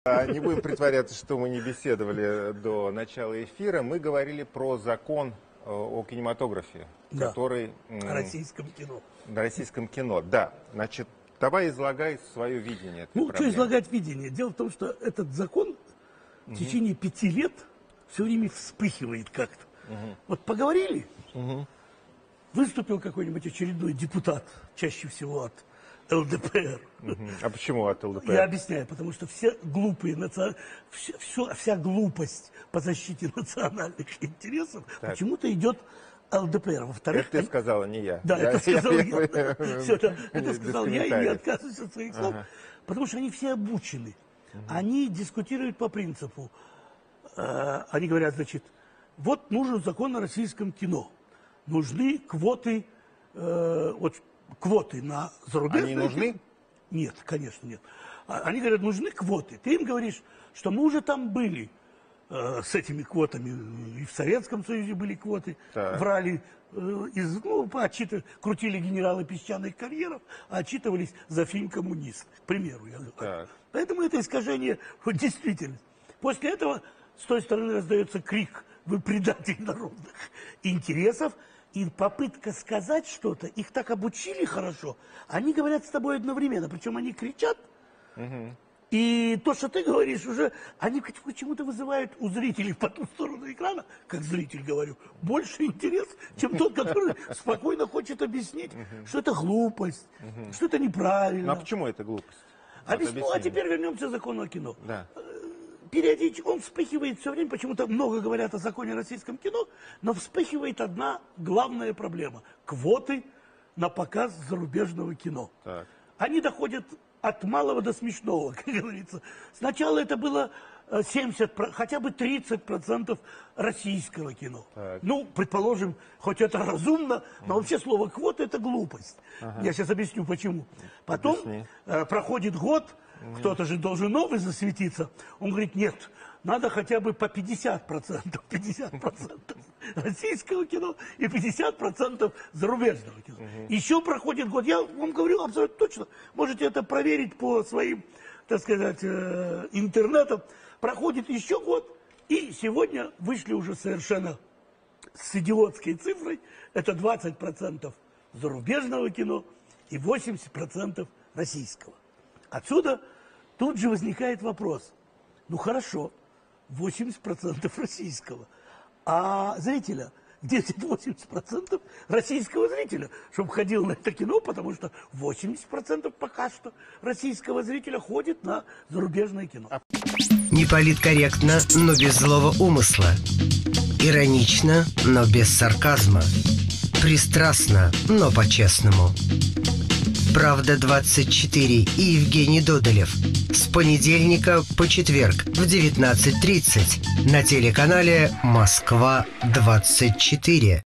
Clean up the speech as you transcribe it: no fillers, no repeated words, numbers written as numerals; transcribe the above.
Не будем притворяться, что мы не беседовали до начала эфира. Мы говорили про закон о кинематографе, Да. который... О российском кино. На российском кино, да. Значит, давай излагай свое видение этой проблемы. Что излагать видение? Дело в том, что этот закон в течение 5 лет все время вспыхивает как-то. Вот поговорили, выступил какой-нибудь очередной депутат, чаще всего от ЛДПР. А почему от ЛДПР? Я объясняю, потому что все глупые, вся глупость по защите национальных интересов почему-то идет ЛДПР. Во-вторых, это ты сказала, не я. Да, это сказал я. Это сказал я, и не комментариев. отказываюсь от своих слов. Потому что они все обучены. Они дискутируют по принципу. Они говорят, значит, вот нужен закон о российском кино. Нужны квоты, квоты на зарубежные. Они нужны? Нет, конечно, нет. Они говорят, нужны квоты. Ты им говоришь, что мы уже там были с этими квотами. И в Советском Союзе были квоты. Так. Врали, крутили генералы песчаных карьеров, а отчитывались за фильм «Коммунист». К примеру, я говорю. Так. Поэтому это искажение действительности. После этого с той стороны раздается крик: вы предатель народных интересов. И попытка сказать что-то, их так обучили хорошо, они говорят с тобой одновременно, причем они кричат, и то, что ты говоришь, уже они почему-то вызывают у зрителей по ту сторону экрана, как зритель говорю, больше интерес, чем тот, который спокойно хочет объяснить, что это глупость, что это неправильно. Ну а почему это глупость? Объясню, а теперь вернемся к закону о кино. Да. Периодически он вспыхивает все время, почему-то много говорят о законе о российском кино, но вспыхивает одна главная проблема – квоты на показ зарубежного кино. Так. Они доходят от малого до смешного, как говорится. Сначала это было 70, хотя бы 30% российского кино. Так. Ну, предположим, хоть это разумно, но вообще слово «квота» – это глупость. Я сейчас объясню, почему. Потом проходит год, кто-то же должен новый засветиться. Он говорит, нет, надо хотя бы по 50%. 50% российского кино и 50% зарубежного кино. Еще проходит год. Я вам говорю абсолютно точно. Можете это проверить по своим, так сказать, интернетам. Проходит еще год. И сегодня вышли уже совершенно с идиотской цифрой. Это 20% зарубежного кино и 80% российского. Отсюда тут же возникает вопрос. Ну хорошо, 80% российского. А зрителя? Где эти 80% российского зрителя? Чтобы ходил на это кино, потому что 80% пока что российского зрителя ходит на зарубежное кино. Неполиткорректно, но без злого умысла. Иронично, но без сарказма. Пристрастно, но по-честному. «Правда-24» и Евгений Додолев. С понедельника по четверг в 19:30 на телеканале «Москва-24».